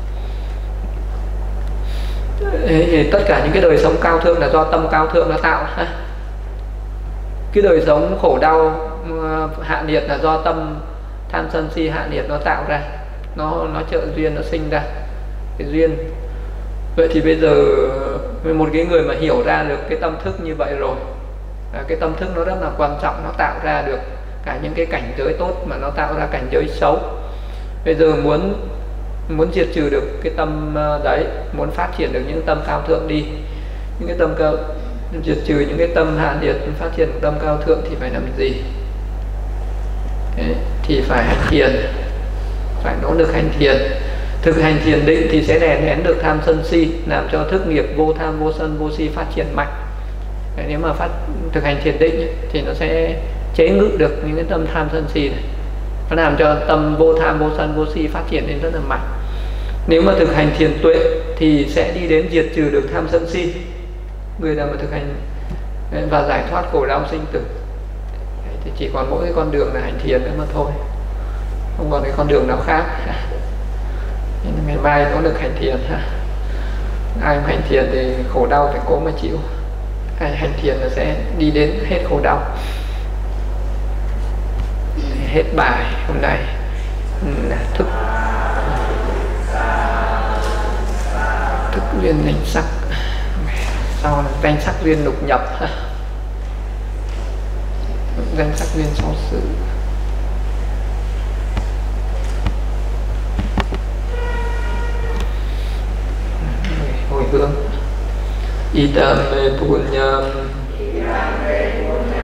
[SPEAKER 1] Thì tất cả những cái đời sống cao thượng là do tâm cao thượng nó tạo ha. Cái đời sống khổ đau hạ nhiệt là do tâm tham sân si hạ nhiệt nó tạo ra, nó nó trợ duyên, nó sinh ra cái duyên. Vậy thì bây giờ một cái người mà hiểu ra được cái tâm thức như vậy rồi, cái tâm thức nó rất là quan trọng, nó tạo ra được cả những cái cảnh giới tốt mà nó tạo ra cảnh giới xấu. Bây giờ muốn muốn diệt trừ được cái tâm đấy, muốn phát triển được những tâm cao thượng đi, những cái tâm cao, diệt trừ những cái tâm hạ nhiệt, phát triển tâm cao thượng thì phải làm gì? Đấy, thì phải hành thiền, phải nỗ lực hành thiền. Thực hành thiền định thì sẽ đè nén được tham sân si, làm cho thức nghiệp vô tham, vô sân, vô si phát triển mạnh. Đấy, nếu mà phát thực hành thiền định thì nó sẽ chế ngự được những cái tâm tham sân si này, nó làm cho tâm vô tham, vô sân, vô si phát triển lên rất là mạnh. Nếu mà thực hành thiền tuệ thì sẽ đi đến diệt trừ được tham sân si, người nào mà thực hành và giải thoát khổ đau sinh tử. Đấy, thì chỉ còn mỗi cái con đường là hành thiền nữa mà thôi, không còn cái con đường nào khác. Nên ngày mai có được hành thiền ha. Ai không hành thiền thì khổ đau phải cố mà chịu. Ai hành thiền là sẽ đi đến hết khổ đau. Hết bài hôm nay thức thức duyên danh sắc, sau là danh sắc duyên lục nhập, danh sắc duyên sáu sự. Hồi hướng Idam punyam